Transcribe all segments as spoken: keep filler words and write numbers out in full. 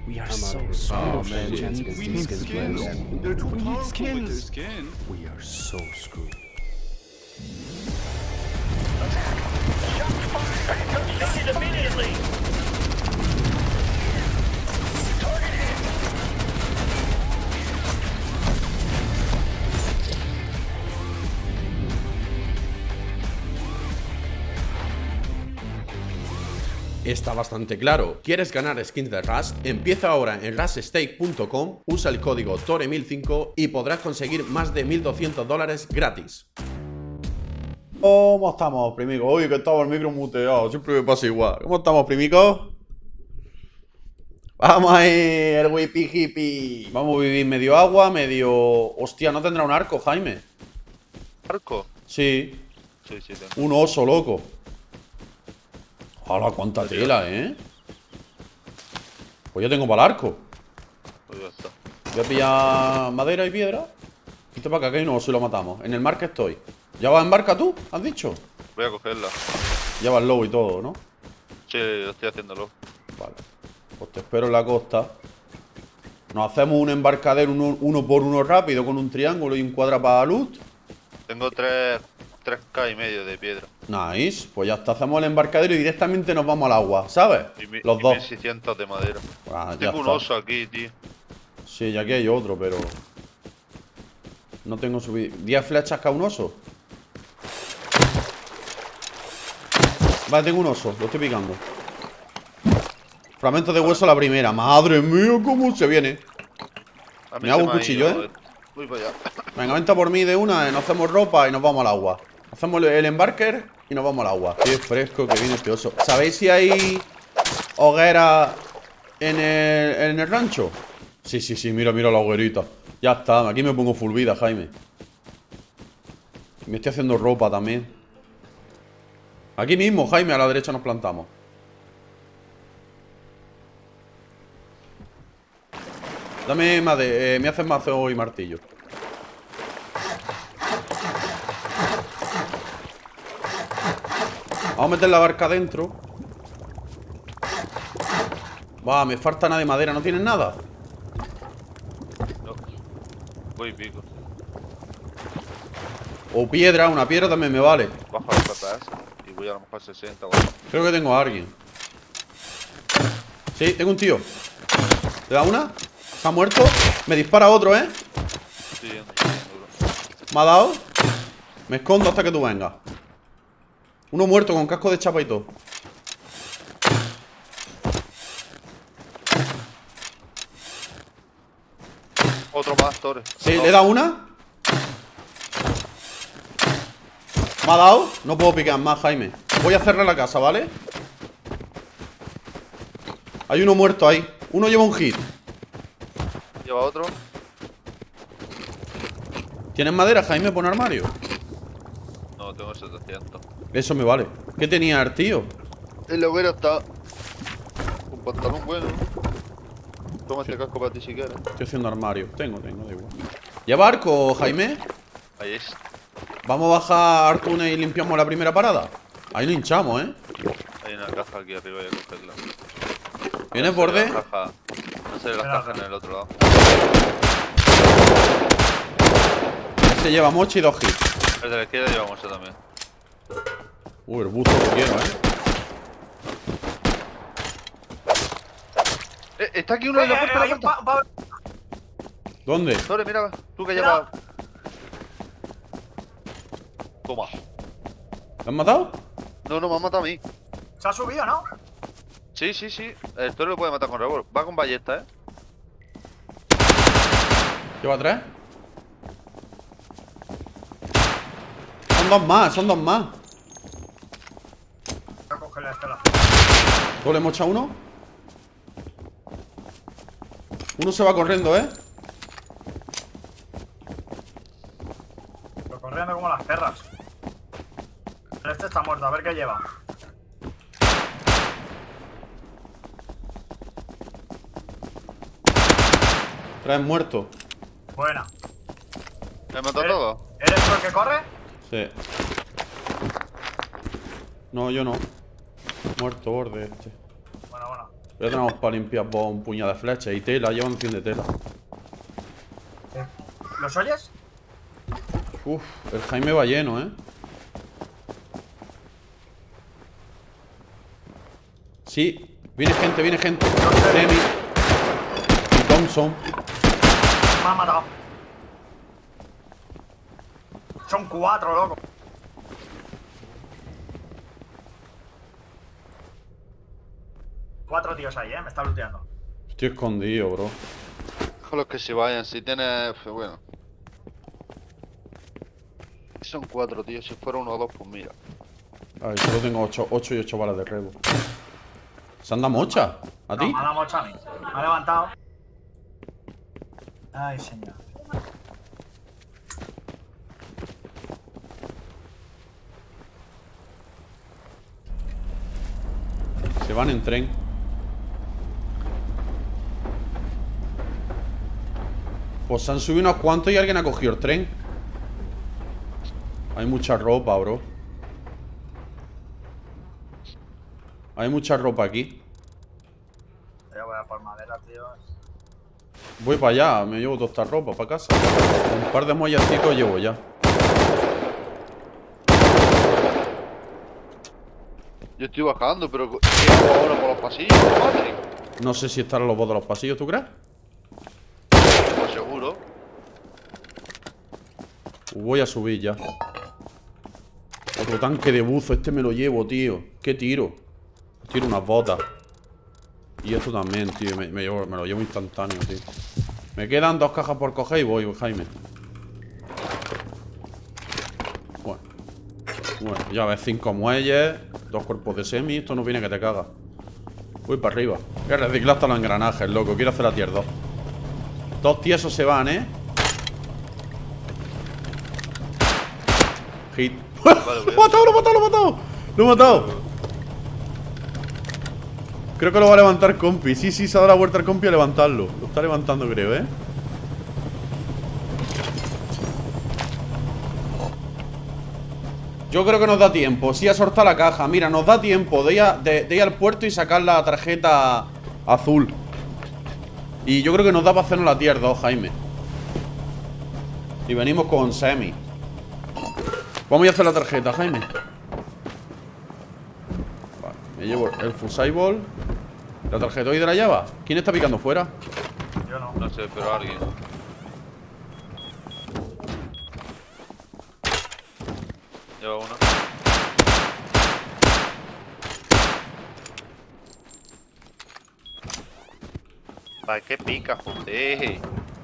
We are I'm so out of here. screwed. Oh man, chance against these skins players. They're too We need powerful with skins. their skin. We are so screwed. Constructed immediately. Está bastante claro. ¿Quieres ganar skins de Rust? Empieza ahora en rust stake punto com, usa el código T O R E mil cinco y podrás conseguir más de mil doscientos dólares gratis. ¿Cómo estamos, primico? Oye, que estaba el micro muteado, siempre me pasa igual. ¿Cómo estamos, primico? Vamos ahí, el whippy hippie. Vamos a vivir medio agua, medio... Hostia, ¿no tendrá un arco, Jaime? ¿Arco? Sí. Sí, sí, tengo. Un oso, loco. ¡Hala, cuánta tela, eh! Pues yo tengo para el arco. Pues ya está. Voy a pillar madera y piedra. Viste para acá que hay un oso y lo matamos. En el mar que estoy. ¿Ya vas en barca tú? ¿Has dicho? Voy a cogerla. Ya va el lobo y todo, ¿no? Sí, lo estoy haciéndolo. Vale. Pues te espero en la costa. Nos hacemos un embarcadero uno, uno por uno rápido con un triángulo y un cuadra para loot. Tengo tres, tres K y medio de piedra. Nice. Pues ya está. Hacemos el embarcadero y directamente nos vamos al agua, ¿sabes? Y, mi, Los y dos. mil seiscientos de madera. Ah, ya Tengo un está. oso aquí, tío. Sí, y aquí hay otro, pero... No tengo subido. ¿diez flechas cada un oso? Vale, tengo un oso, lo estoy picando. Fragmento de hueso la primera. Madre mía, cómo se viene. A mí Me se hago un ha cuchillo, ido, ¿eh? Voy para allá. Venga, venta por mí de una, nos hacemos ropa y nos vamos al agua. Hacemos el embarker y nos vamos al agua. Qué fresco que viene este oso. ¿Sabéis si hay hoguera en el, en el rancho? Sí, sí, sí, mira, mira la hoguerita. Ya está, aquí me pongo full vida, Jaime. Me estoy haciendo ropa también. Aquí mismo, Jaime, a la derecha nos plantamos. Dame made eh, me haces mazo y martillo. Vamos a meter la barca dentro. Va, me falta nada de madera. ¿No tienes nada? No. Voy pico. O piedra, una piedra también me vale. Bajo los F P S y voy a lo mejor sesenta o algo. Creo que tengo a alguien. Sí, tengo un tío. ¿Te da una? ¿Está muerto? Me dispara otro, ¿eh? Sí, ando, duro. ¿Me ha dado? Me escondo hasta que tú vengas. Uno muerto con casco de chapa y todo. Otro más, Torres. Sí, No. ¿le he dado una? ¿Me ha dado? No puedo picar más, Jaime. Voy a cerrar la casa, ¿vale? Hay uno muerto ahí. Uno lleva un hit. Lleva otro. ¿Tienes madera, Jaime, por un armario? No, tengo setecientos. Eso me vale. ¿Qué tenía el tío? El hoguero está. Un pantalón bueno. Toma este casco para ti si quieres. Estoy haciendo armario. Tengo, tengo, da igual. ¿Lleva arco, Jaime? Ahí es. Vamos a bajar Artune y limpiamos la primera parada. Ahí lo hinchamos, ¿eh? Hay una caja aquí arriba y a cogerla. ¿Vienes, borde? La caja. No sé, las cajas en el otro lado. Se lleva mochi y dos hits. El de la izquierda llevamos eso también. Uy, el busto que quiero, ¿eh? Eh, está aquí uno de la puerta de la puerta. ¿Dónde? Torres, mira, tú que llevas. Toma. ¿Te han matado? No, no, me han matado a mí. Se ha subido, ¿no? Sí, sí, sí. El Torres lo puede matar con revólver. Va con ballesta, eh. ¿Lleva tres? Son dos más, son dos más. Voy a cogerle este lado. ¿Tú le hemos echado uno? Uno se va corriendo, ¿eh? Pero corriendo como las perras. Este está muerto, a ver qué lleva. Tres muertos. Buena. ¿Me mató ¿Eres- todo? ¿Eres tú el que corre? Sí. No, yo no. Muerto borde este. Bueno, bueno. Ya tenemos para limpiar vos un puñado de flechas y tela, llevan cien de tela. ¿Los oyes? Uf, el Jaime va lleno, ¿eh? Sí, viene gente, viene gente. Demi y Thompson. Me han matado. Son cuatro, loco. Cuatro tíos ahí, eh. Me está looteando. Estoy escondido, bro. Con los que se vayan, si tienes... Bueno. Son cuatro, tío. Si fuera uno o dos, pues mira. A ver, solo tengo ocho, ocho y ocho balas de rebo. ¿Se anda mocha? ¿A No, ti? me ha dado mocha a mí. Me ha levantado. Ay, señor. Se van en tren. Pues se han subido unos cuantos y alguien ha cogido el tren. Hay mucha ropa, bro. Hay mucha ropa aquí. Yo voy a por madera, tío. Voy para allá, me llevo toda esta ropa para casa. Un par de mollacicos llevo ya. Yo estoy bajando, pero... ¿qué hago ahora por los pasillos, madre? No sé si estarán los bots de los pasillos, ¿tú crees? Pues seguro. Voy a subir ya. Otro tanque de buzo, este me lo llevo, tío. ¿Qué tiro? Tiro unas botas. Y esto también, tío. Me, me, llevo, me lo llevo instantáneo, tío. Me quedan dos cajas por coger y voy, Jaime. Bueno. Bueno, ya ves, cinco muelles. Dos cuerpos de semi. Esto no viene que te caga. Voy para arriba. Voy a reciclar hasta los engranajes, loco. Quiero hacer la tier dos. Dos tiesos se van, ¿eh? Hit. Vale, ¡Lo he matado, lo he matado, lo he matado! ¡Lo he matado! Creo que lo va a levantar compi. Sí, sí, se ha dado la vuelta al compi a levantarlo. Lo está levantando, creo, ¿eh? Yo creo que nos da tiempo. Sí, ha soltado la caja. Mira, nos da tiempo de ir, a, de, de ir al puerto y sacar la tarjeta azul. Y yo creo que nos da para hacernos la tier dos, Jaime. Y venimos con semi. Vamos a hacer la tarjeta, Jaime. Vale, me llevo el Fusaiball. La tarjeta hoy de la llave. ¿Quién está picando fuera? Yo no. No sé, pero alguien. Lleva uno. ¿Para qué pica, joder?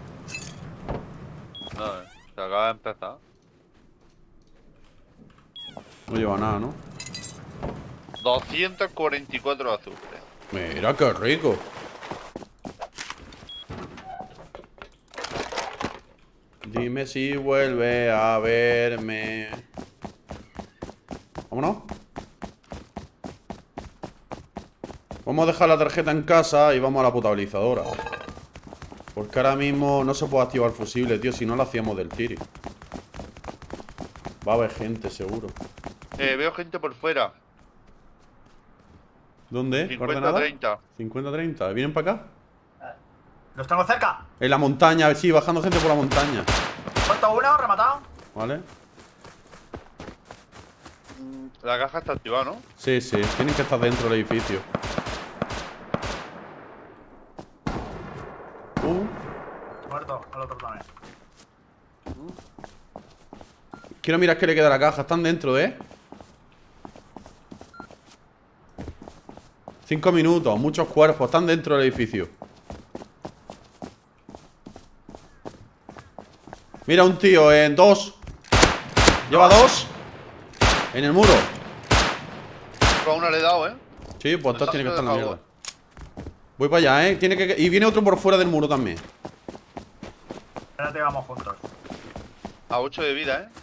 No, eh, se acaba de empezar. No lleva nada, ¿no? doscientos cuarenta y cuatro de azufre. Mira, qué rico. Dime si vuelve a verme. Vámonos. Vamos a dejar la tarjeta en casa y vamos a la potabilizadora. Porque ahora mismo no se puede activar el fusible, tío. Si no lo hacíamos del tiri. Va a haber gente, seguro. Eh, veo gente por fuera. ¿Dónde? cincuenta treinta. cincuenta treinta. ¿Vienen para acá? ¿Los tengo cerca? En la montaña, sí, bajando gente por la montaña. Puesto uno, rematado. ¿Vale? La caja está activada, ¿no? Sí, sí, tienen que estar dentro del edificio. Uh, Muerto, al otro también. quiero mirar qué le queda a la caja. Están dentro de... Cinco minutos, muchos cuerpos. Están dentro del edificio. Mira, un tío en dos. Lleva dos. En el muro. A una le he dado, ¿eh? Sí, pues entonces tiene que estar en la Dejado. mierda. Voy para allá, ¿eh? Tiene que... Y viene otro por fuera del muro también. Espérate, vamos juntos. A ocho de vida, ¿eh?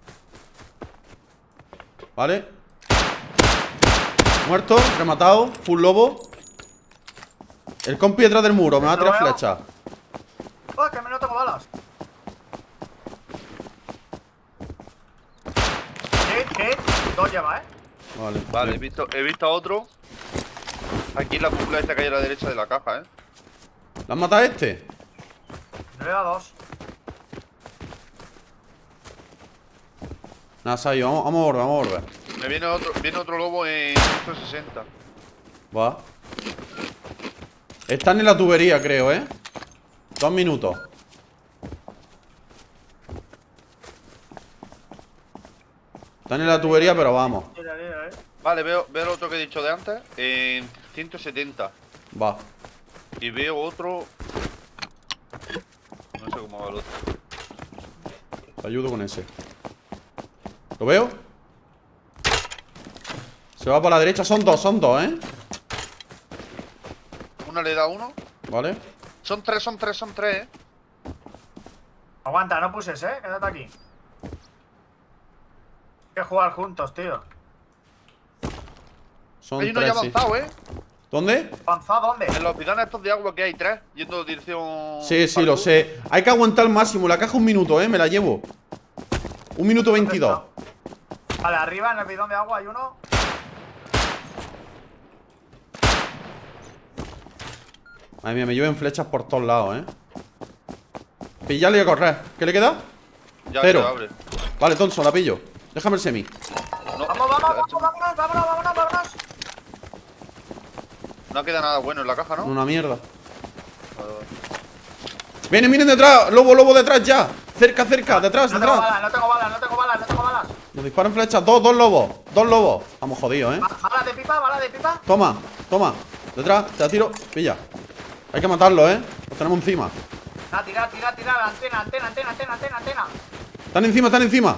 ¿Vale? Muerto, rematado. Full lobo. El compi detrás del muro. Me va a tirar flecha. ¡Oh, que me no tengo balas! Hit, hit. Dos lleva, ¿eh? Vale, Vale, he bien. visto, he visto a otro. Aquí en la cúpula esta que hay a la derecha de la caja, ¿eh? ¿La has matado a este? Le he dado dos. Nada, se ha ido. Vamos, vamos a volver, vamos a volver. Me viene otro, viene otro lobo en ciento sesenta. Va. Están en la tubería, creo, ¿eh? Dos minutos. Están en la tubería, pero vamos. Mira, mira, eh. Vale, veo, veo el otro que he dicho de antes en ciento setenta. Va. Y veo otro. No sé cómo va el otro. Te ayudo con ese. ¿Lo veo? Se va por la derecha. Son dos, son dos, ¿eh? Una le da uno. Vale. Son tres, son tres, son tres, ¿eh? Aguanta, no puses, eh. Quédate aquí. Hay que jugar juntos, tío. Son Hay uno tres, ya sí. avanzado, ¿eh? ¿Dónde? ¿Avanzado dónde? En los bidones estos de agua que hay tres, yendo dirección. Sí, sí, lo sé. Hay que aguantar al máximo. La caja un minuto, ¿eh? Me la llevo. Un minuto veintidós. Vale, arriba en el bidón de agua hay uno. Madre mía, me lleven flechas por todos lados, ¿eh? Pillarle y a correr. ¿Qué le queda? Ya, Cero. que abre. Vale, Thompson, la pillo. Déjame el semi. No, Vamos, vamos, vamos, vámonos, vámonos, vámonos, vámonos. no queda nada bueno en la caja, ¿no? Una mierda. Vale, vale. Vienen, vienen detrás. Lobo, lobo detrás ya. Cerca, cerca, detrás, No tengo detrás. balas, no tengo balas, no tengo balas, no tengo balas. Nos disparan flechas. Dos, dos lobos. Dos lobos. Estamos jodidos, ¿eh? Ba- Bala de pipa, bala de pipa. Toma, toma. Detrás, te la tiro. Pilla. Hay que matarlo, ¿eh? Los tenemos encima. Ah, tirar, tirar, tirar. Antena, antena, antena, antena, antena, antena. Están encima, están encima.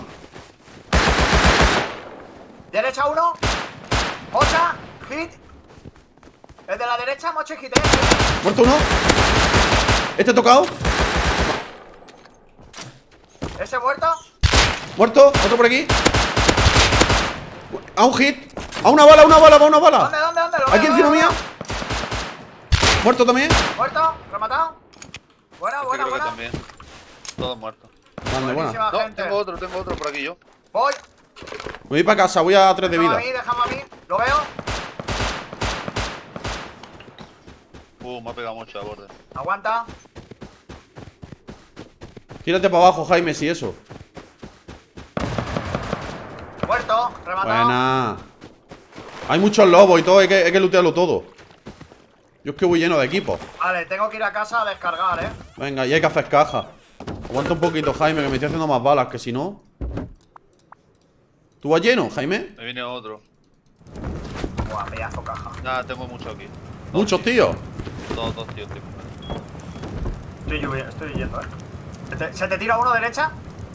Derecha uno. Mocha, hit. El de la derecha, mocha y hit, eh. Muerto uno. Este tocado. Ese muerto. Muerto. Otro por aquí. A un hit. A una bala, una bala, a una bala. ¿Dónde, dónde, dónde? Lo Aquí veo, encima lo veo, mía. lo veo. Muerto también. Muerto, rematado. Buena, Este buena, creo que buena. también. Todos muertos. Grande, buena. Buenísima, No, gente. tengo otro, tengo otro por aquí yo. Voy. Me voy para casa, voy a tres de Déjame vida. a mí, déjame a mí. Lo veo. Uh, me ha pegado mucho a borde. Aguanta. Tírate para abajo, Jaime, si eso. Muerto, rematado. Buena. Hay muchos lobos y todo, hay que, hay que lootearlo todo. Yo es que voy lleno de equipos. Vale, tengo que ir a casa a descargar, eh. Venga, y hay que hacer caja. Aguanta un poquito, Jaime, que me estoy haciendo más balas, que si no. ¿Tú vas lleno, Jaime? Me viene otro. Buah, pedazo caja. Nada, tengo mucho aquí. Dos Muchos tíos. tíos. Dos, dos tíos, tío. Estoy, lluvi- estoy yendo, eh. ¿Se te, se te tira uno derecha?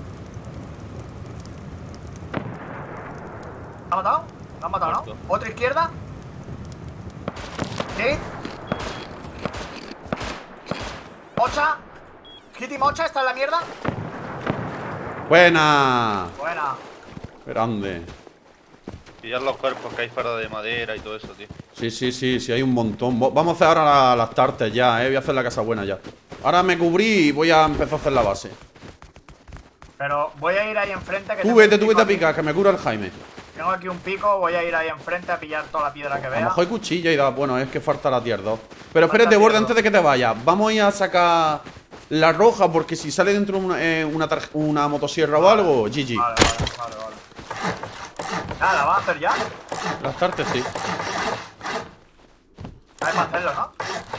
¿La ha matado? ¿La ha matado, Muerto. no? ¿Otra izquierda? ¿Sí? ¿Mocha? ¿Kitty Mocha está en la mierda? Buena. Buena. Grande. Pillar los cuerpos que hay fuera de madera y todo eso, tío. Sí, sí, sí, sí, hay un montón. Vo- Vamos a hacer ahora la- las tartes ya, eh. Voy a hacer la casa buena ya. Ahora me cubrí y voy a empezar a hacer la base. Pero voy a ir ahí enfrente. Que Tú tengo vete, un tú pico vete a aquí. picar, que me cura el Jaime. Tengo aquí un pico, voy a ir ahí enfrente a pillar toda la piedra que A lo vea. mejor hay cuchilla y da. Bueno, es que falta la tier dos. Pero Falta espérate, tier Borde, dos. antes de que te vayas. Vamos a ir a sacar la roja, porque si sale dentro una, eh, una, tarj- una motosierra o algo, G G. Vale, vale, vale, vale. Nada, ¿la vas a hacer ya? Las tartes sí. Hay para hacerlo, ¿no?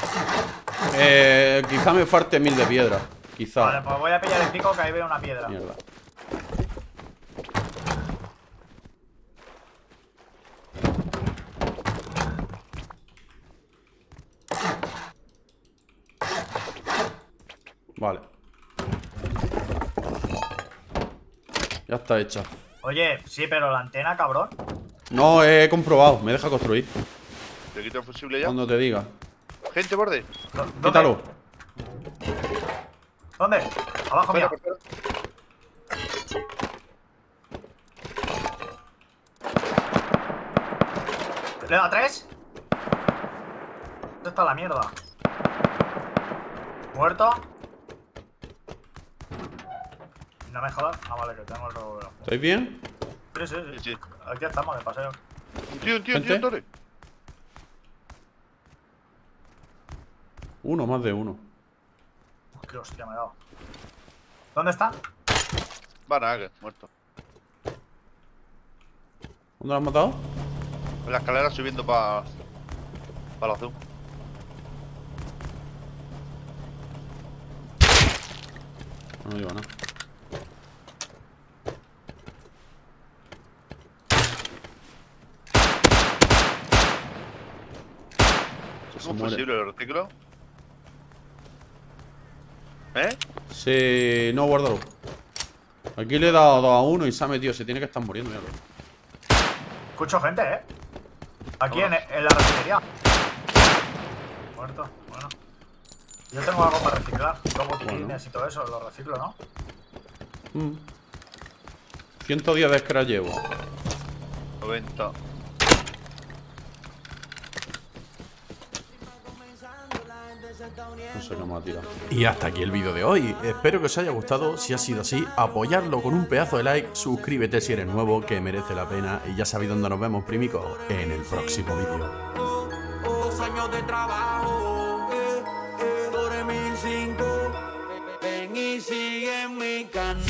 Eh, quizá me falte mil de piedra. Quizá. Vale, pues voy a pillar el pico que ahí veo una piedra. Mierda. Vale. Ya está hecha. Oye, sí, pero la antena, cabrón. No, he comprobado. Me deja construir. ¿Te quito el fusible ya? Cuando te diga. Gente, borde. ¿Dó- ¿Dónde? Quítalo. ¿Dónde? Abajo Espera, mío. espera. ¿Le da tres? ¿Dónde está la mierda? ¿Muerto? No me jodas. Ah, vale, que tengo el revólver. ¿Estáis bien? Sí, sí, sí. Sí, sí. Aquí estamos, de paseo. Un tío, un tío, un tío, Gente. en torre. Uno, más de uno. Qué hostia me he dado. ¿Dónde está? Banague, muerto. ¿Dónde lo has matado? En la escalera subiendo para. Para la Zoom. No digo nada. ¿Es Se un muere. fusible el retículo? ¿Eh? Sí, no, guárdalo. Aquí le he dado dos a uno y se ha metido. Se tiene que estar muriendo, míralo. Escucho gente, ¿eh? Aquí en, Vámonos. en la refinería. Muerto, bueno. Yo tengo algo para reciclar. Dos botiquines Bueno. y todo eso, lo reciclo, ¿no? Mm. ciento diez de scrap llevo. noventa. No sé qué me ha tirado. Y hasta aquí el vídeo de hoy. Espero que os haya gustado. Si ha sido así, apoyadlo con un pedazo de like. Suscríbete si eres nuevo, que merece la pena. Y ya sabéis dónde nos vemos, primicos, en el próximo vídeo. Dos años de trabajo, eh, eh, dos mil cinco, ven y sigue en mi canal.